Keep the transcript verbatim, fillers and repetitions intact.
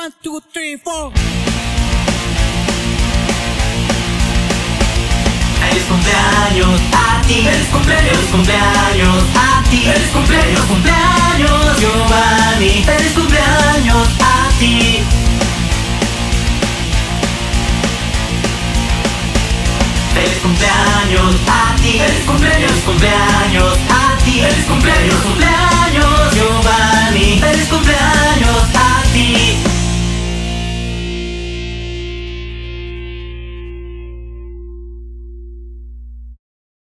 One, two, three, four. Feliz cumpleaños a ti, feliz cumpleaños, feliz cumpleaños a ti, feliz cumpleaños, cumpleaños Giovanni, feliz cumpleaños a ti. Feliz cumpleaños a ti, feliz cumpleaños, cumpleaños a ti, feliz cumpleaños, cumpleaños.